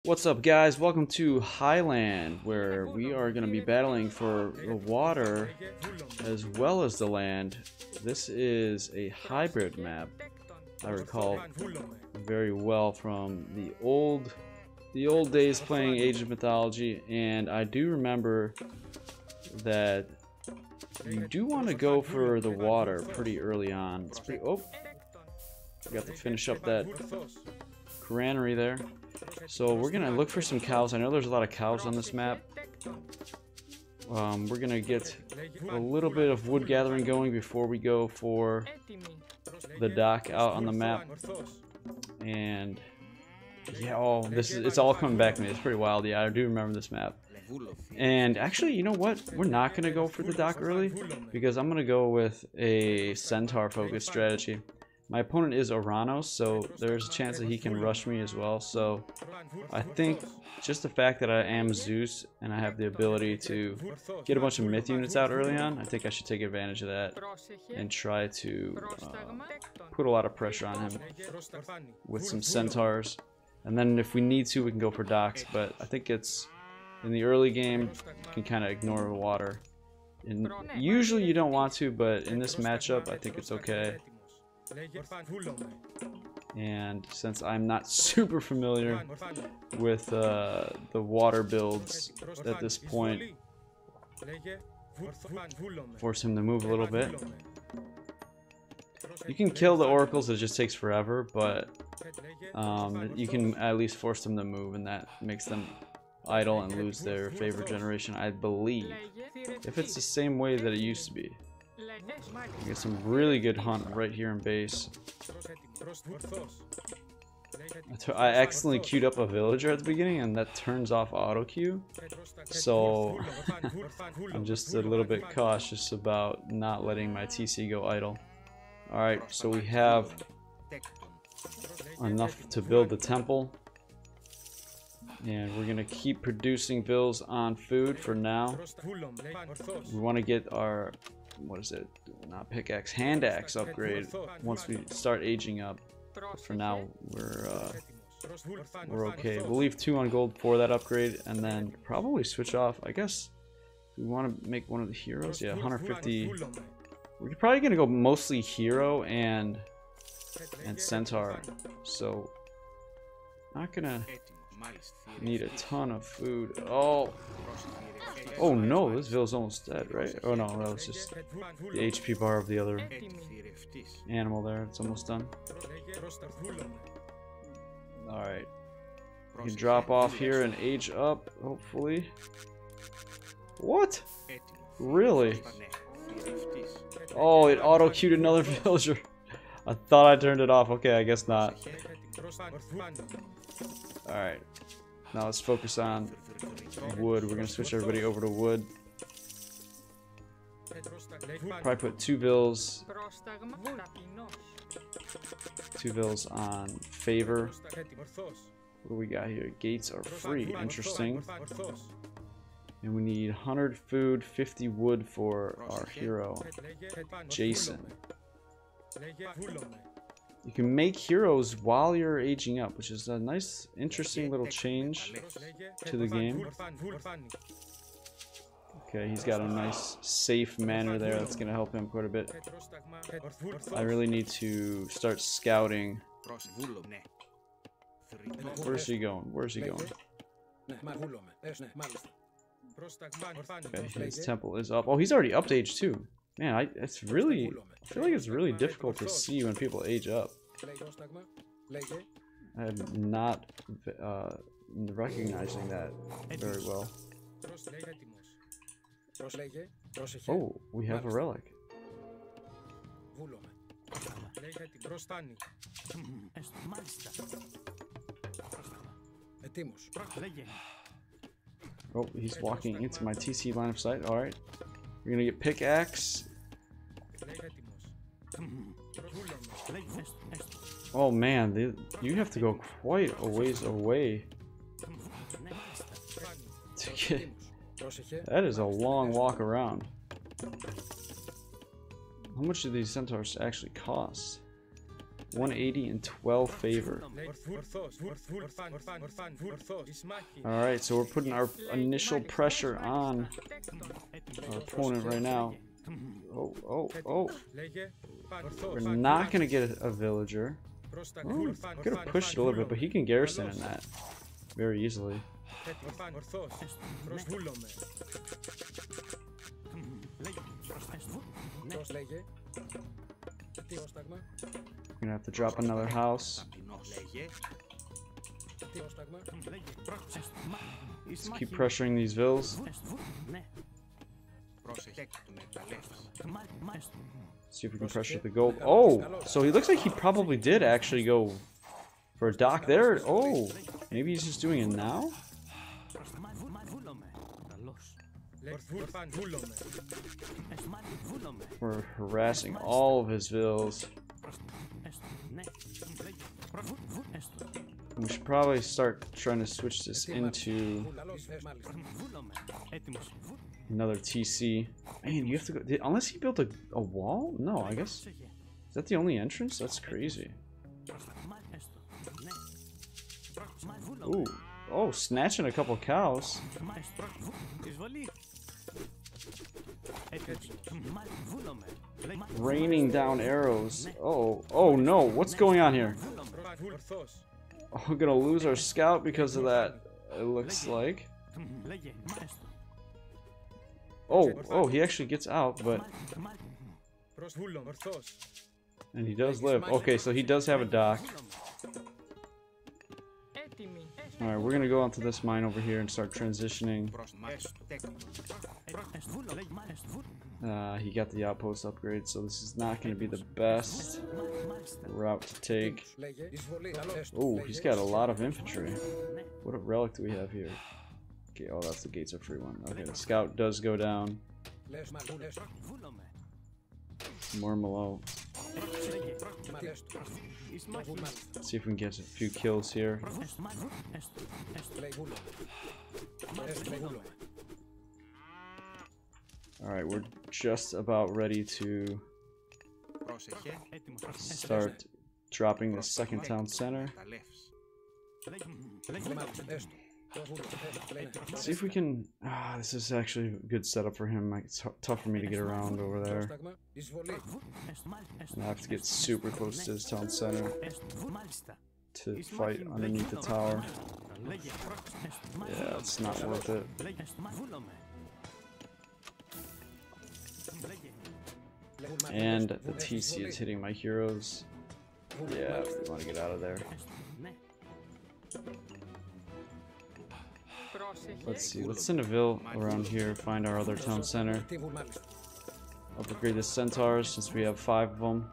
What's up, guys? Welcome to Highland, where we are going to be battling for the water as well as the land. This is a hybrid map. I recall very well from the old days playing Age of Mythology, and I do remember that you do want to go for the water pretty early on. It's pretty. Oh, we got to finish up that granary there. So we're gonna look for some cows. I know there's a lot of cows on this map. We're gonna get a little bit of wood gathering going before we go for the dock out on the map. And yeah, oh, it's all coming back to me. It's pretty wild. Yeah, I do remember this map. And actually, you know what? We're not gonna go for the dock early because I'm gonna go with a centaur focused strategy. My opponent is Oranos, so there's a chance that he can rush me as well. So I think just the fact that I am Zeus and I have the ability to get a bunch of myth units out early on, I think I should take advantage of that and try to put a lot of pressure on him with some centaurs. And then if we need to, we can go for docks. But I think it's in the early game, you can kind of ignore the water. And usually you don't want to, but in this matchup, I think it's okay. And since I'm not super familiar with the water builds at this point, force him to move a little bit. You can kill the oracles, it just takes forever, but you can at least force them to move, and that makes them idle and lose their favor generation, I believe, if it's the same way that it used to be. We get some really good hunt right here in base. I accidentally queued up a villager at the beginning, and that turns off auto queue. So I'm just a little bit cautious about not letting my TC go idle. Alright, so we have enough to build the temple. And we're gonna keep producing bills on food for now. We want to get our, what is it? Not pickaxe, hand axe upgrade once we start aging up. But for now, we're okay. We'll leave 2 on gold for that upgrade, and then probably switch off. I guess we want to make one of the heroes. Yeah, 150. We're probably gonna go mostly hero and centaur. So not gonna need a ton of food. Oh no, this vill's almost dead, right? Oh no, that was just the HP bar of the other animal there. It's almost done. Alright. We can drop off here and age up, hopefully. What? Really? Oh, it auto-queued another villager. I thought I turned it off. Okay, I guess not. Alright. Now let's focus on wood. We're gonna switch everybody over to wood. Probably put 2 vills on favor. What do we got here? Gates are free. Interesting. And we need 100 food, 50 wood for our hero, Jason. You can make heroes while you're aging up, which is a nice, interesting little change to the game. Okay, he's got a nice, safe manner there. That's going to help him quite a bit. I really need to start scouting. Where's he going? Where's he going? Okay, his temple is up. Oh, he's already up to age 2. Man, I feel like it's really difficult to see when people age up. I'm not recognizing that very well. Oh, we have a relic. Oh, he's walking into my TC line of sight. Alright. We're gonna get pickaxe. Oh man, you have to go quite a ways away to get. That is a long walk around. How much do these centaurs actually cost? 180 and 12 favor. Alright, so we're putting our initial pressure on our opponent right now. Oh. We're not going to get a villager. Oh, could have pushed it a little bit, but he can garrison in that very easily. We're gonna have to drop another house. Let's keep pressuring these vills. See if we can pressure the gold. Oh, so he looks like he probably did actually go for a dock there. Oh, maybe he's just doing it now? We're harassing all of his vills. We should probably start trying to switch this into another TC. Man, you have to go. Unless he built a wall? No, I guess. Is that the only entrance? That's crazy. Ooh. Oh, snatching a couple cows. Raining down arrows. Oh no, what's going on here? Oh, we're gonna lose our scout because of that, it looks like. Oh, he actually gets out, but... And he does live. Okay, so he does have a dock. Alright, we're gonna go onto this mine over here and start transitioning. He got the outpost upgrade, so this is not gonna be the best route to take. Oh, he's got a lot of infantry. What a relic do we have here? Okay, oh, that's the gates are free one. Okay, the scout does go down. More Malo. Let's see if we can get a few kills here. Alright, we're just about ready to start dropping the second town center. Let's see if we can... this is actually a good setup for him. It's tough for me to get around over there. I have to get super close to his town center to fight underneath the tower. Yeah, it's not worth it. And the TC is hitting my heroes. Yeah, we want to get out of there. Let's see, let's send a Vil around here, find our other town center. Upgrade the centaurs since we have 5 of them.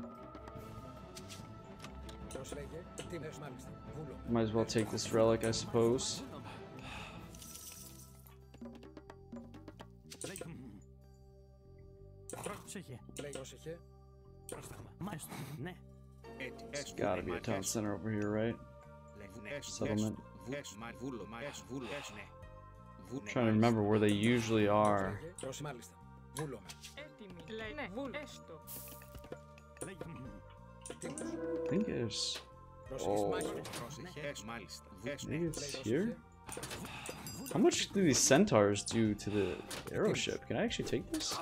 Might as well take this relic, I suppose. There's gotta be a town center over here, right? Settlement. I'm trying to remember where they usually are. I think it's... Oh. Maybe it's here? How much do these centaurs do to the arrow ship? Can I actually take this?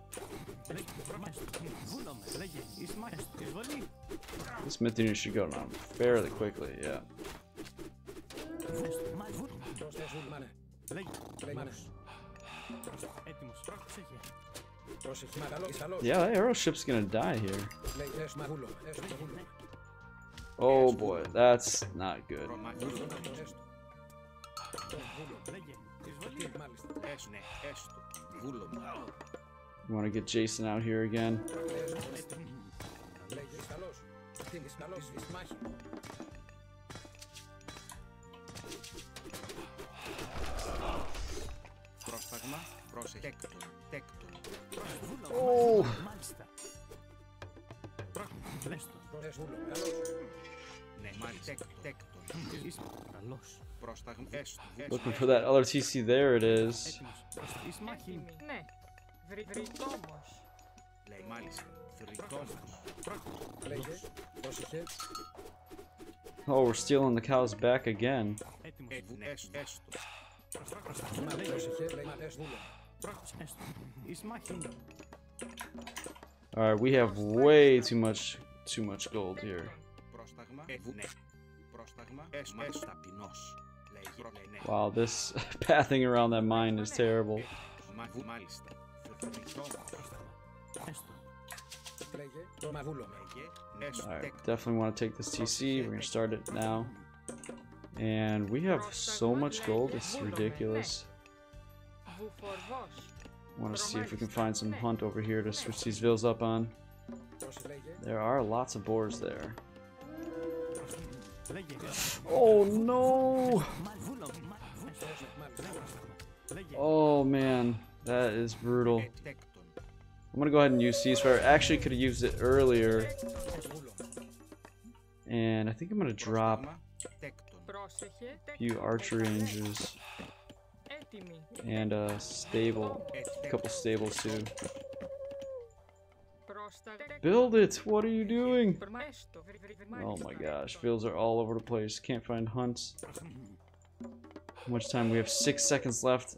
This myth unit should go down fairly quickly, yeah. Yeah, that arrow ship's gonna die here. Oh boy, that's not good. We want to get Jason out here again. Oh! Looking for that other TC, there it is. Oh, we're stealing the cows back again. Alright, we have way too much gold here. Wow, this pathing around that mine is terrible. Alright, definitely want to take this TC. We're going to start it now. And we have so much gold, it's ridiculous. I want to see if we can find some hunt over here to switch these villas up on. There are lots of boars there. Oh no! Oh man, that is brutal. I'm gonna go ahead and use ceasefire. Actually, could have used it earlier. And I think I'm gonna drop a few archery ranges and a couple stables too. Build it! What are you doing? Oh my gosh, villas are all over the place. Can't find hunts. How much time? We have 6 seconds left.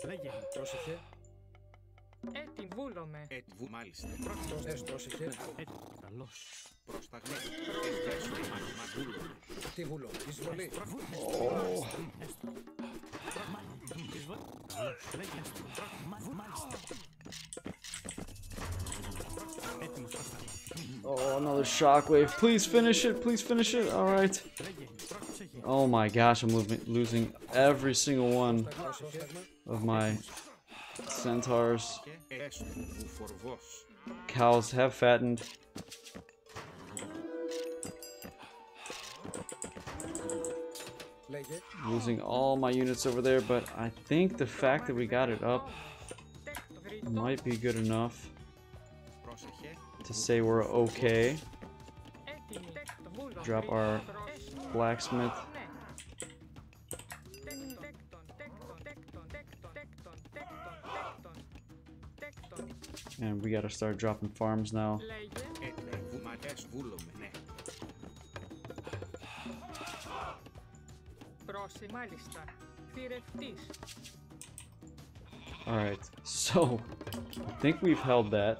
Oh. Oh, another shockwave. Please finish it. Please finish it. Alright. Oh my gosh, I'm losing every single one of my centaurs. Cows have fattened. Losing all my units over there, but I think the fact that we got it up might be good enough to say we're okay. Drop our blacksmith. And we gotta start dropping farms now. Alright, so I think we've held that.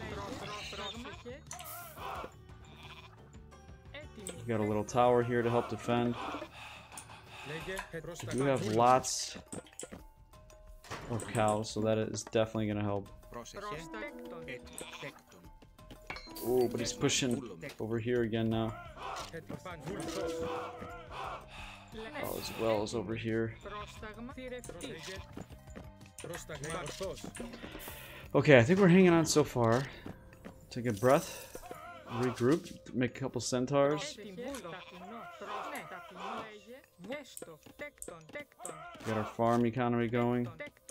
We got a little tower here to help defend. We do have lots of cows, so that is definitely going to help. Oh, but he's pushing over here again now. Oh, as well as over here. Okay, I think we're hanging on so far. Take a breath, regroup, make a couple centaurs. Got our farm economy going.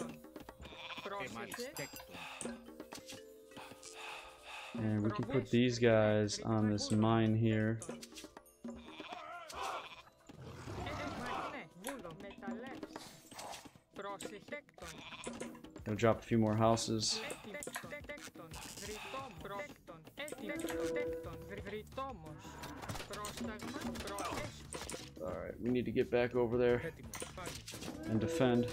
And we can put these guys on this mine here. Gonna drop a few more houses. Alright, we need to get back over there and defend.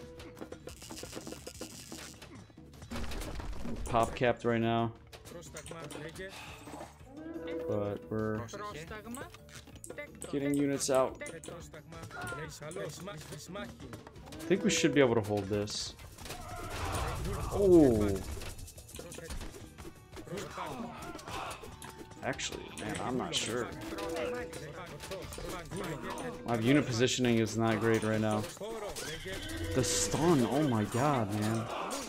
We're pop capped right now, but we're getting units out. I think we should be able to hold this. Oh. Actually, man, I'm not sure. My unit positioning is not great right now. The stun, oh my god, man.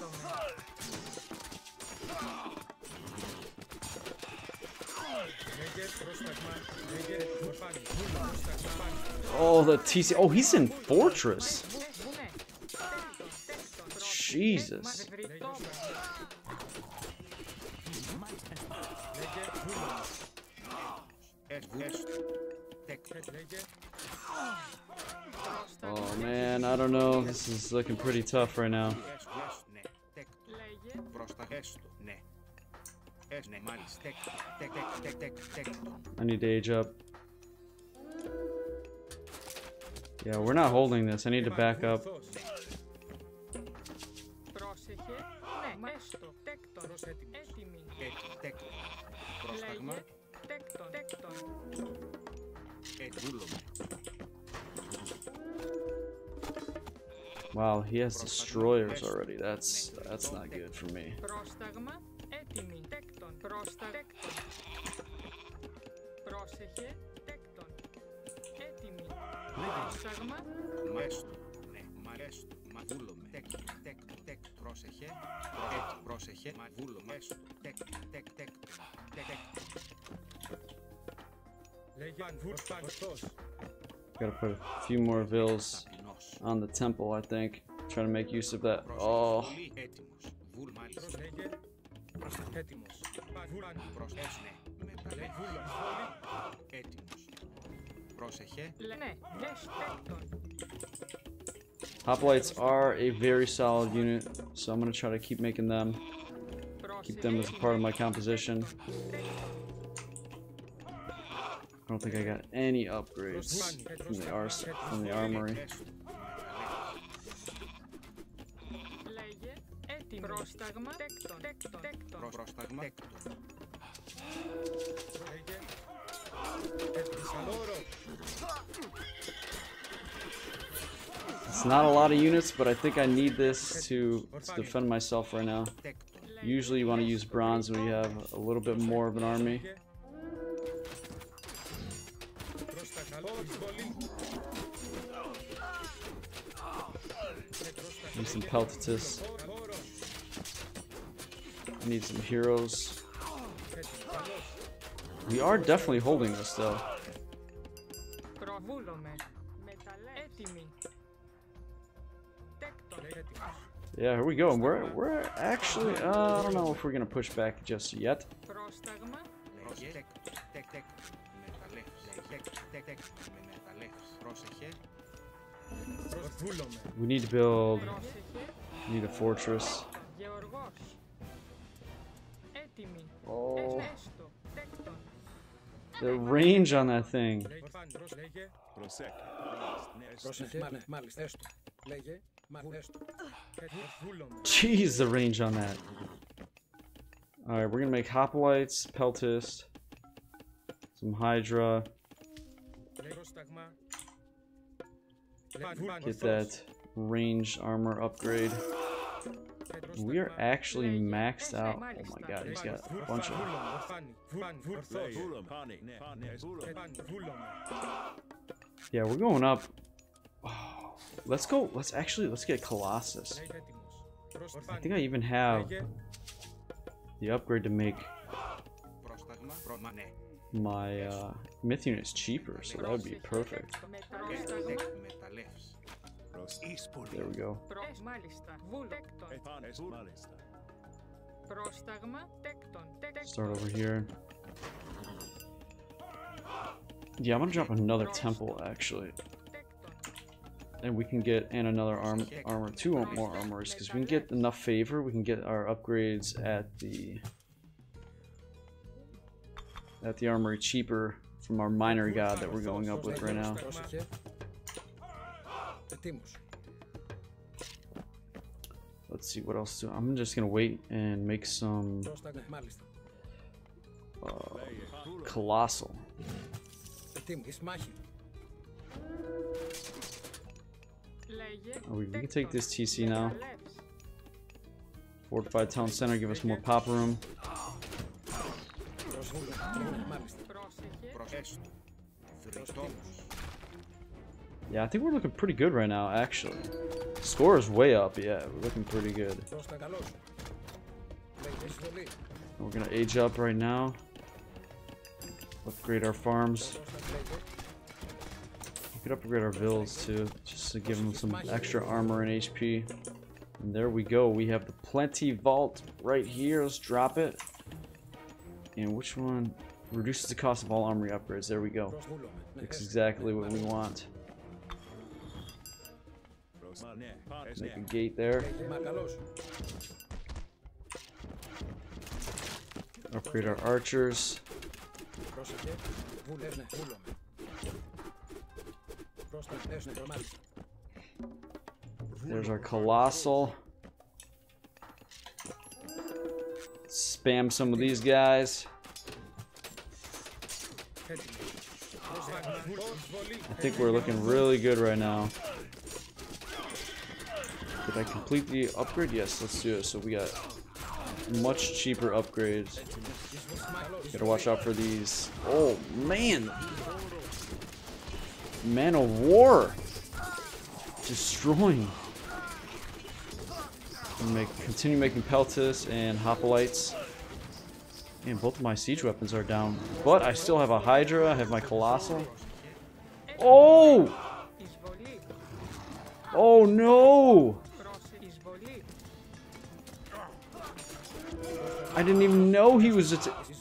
Oh, the TC. Oh, he's in Fortress. Jesus. Oh man, I don't know. This is looking pretty tough right now. I need to age up. Yeah, we're not holding this. I need to back up. Wow, he has destroyers already. That's not good for me. Gotta put a few more vills on the temple, I think. Try to make use of that. Oh. Hoplites are a very solid unit, so I'm gonna try to keep making them. Keep them as a part of my composition. I don't think I got any upgrades from the armory. It's not a lot of units, but I think I need this to defend myself right now. Usually you want to use bronze when you have a little bit more of an army. Need some Peltatus. I need some heroes. We are definitely holding this though. Yeah, here we go. We're actually I don't know if we're gonna push back just yet. We need to build. We need a fortress. Oh, the range on that thing. Jeez, the range on that. Alright, we're gonna make hoplites, Peltatus, some Hydra. Get that ranged armor upgrade. We are actually maxed out. Oh my god, he's got a bunch of... Yeah, we're going up. Oh, let's go. Let's get Colossus. I think I even have the upgrade to make my myth units cheaper, so that would be perfect. There we go. Start over here. Yeah, I'm gonna drop another temple actually, and we can get another armor, 2 more armors, because we can get enough favor. We can get our upgrades at the armory cheaper from our minor god that we're going up with right now. Let's see what else. I'm just gonna wait and make some colossal. Oh, we can take this TC now. Fortified town center, give us more pop room. Yeah, I think we're looking pretty good right now, actually. Score is way up, yeah, we're looking pretty good. We're gonna age up right now. Upgrade our farms. We could upgrade our villas too, just to give them some extra armor and HP. And there we go, we have the plenty vault right here. Let's drop it. And which one reduces the cost of all armory upgrades? There we go. That's exactly what we want. Make a gate there. Upgrade our archers. There's our colossal. Spam some of these guys. I think we're looking really good right now. Did I complete the upgrade? Yes, let's do it. So we got much cheaper upgrades. Gotta watch out for these. Oh man! Man of War! Destroying. Continue making Peltis and Hoplites. Man, both of my siege weapons are down. But I still have a Hydra, I have my Colossal. Oh! Oh no! I didn't even know he was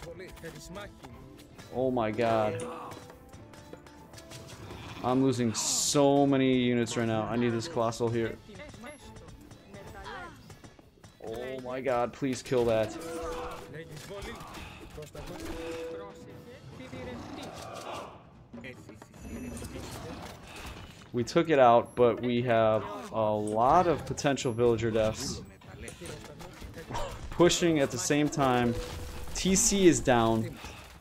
oh my god. I'm losing so many units right now. I need this Colossal here. Oh my god, please kill that. We took it out, but we have a lot of potential villager deaths. Pushing at the same time. TC is down.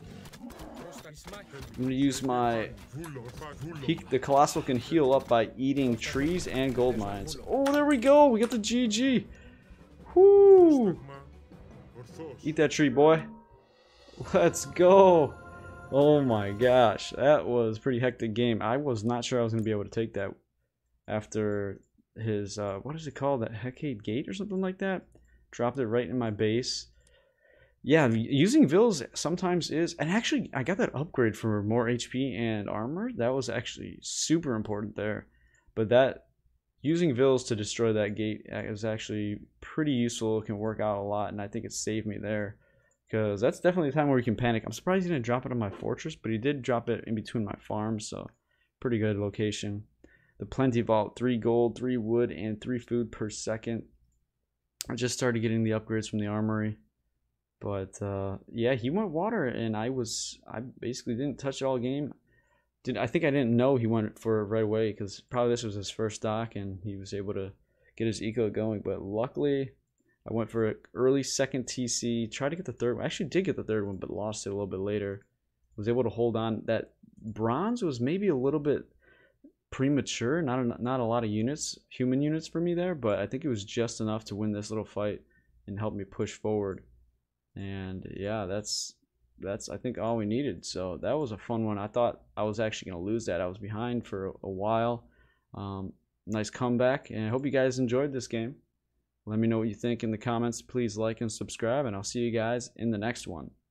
I'm gonna use my... the Colossal can heal up by eating trees and gold mines. Oh, there we go! We got the GG! Whoo! Eat that tree, boy. Let's go! Oh my gosh, that was a pretty hectic game. I was not sure I was going to be able to take that after his, what is it called? That Hecate Gate or something like that? Dropped it right in my base. Yeah, using Vills sometimes is... And actually, I got that upgrade for more HP and armor. That was actually super important there. But that... Using Vills to destroy that gate is actually pretty useful. It can work out a lot, and I think it saved me there. Because that's definitely a time where you can panic. I'm surprised he didn't drop it on my fortress, but he did drop it in between my farms, so pretty good location. The Plenty Vault, 3 gold, 3 wood, and 3 food per second. I just started getting the upgrades from the armory. But yeah, he went water, and I basically didn't touch it all game. I think I didn't know he went for it right away, because probably this was his first dock, and he was able to get his eco going. But luckily, I went for an early second TC, tried to get the third one. I actually did get the third one, but lost it a little bit later. Was able to hold on. That bronze was maybe a little bit premature. Not a lot of units, human units for me there, but I think it was just enough to win this little fight and help me push forward. And yeah, that's I think all we needed. So that was a fun one. I thought I was actually going to lose that. I was behind for a while. Nice comeback, and I hope you guys enjoyed this game. Let me know what you think in the comments. Please like and subscribe, and I'll see you guys in the next one.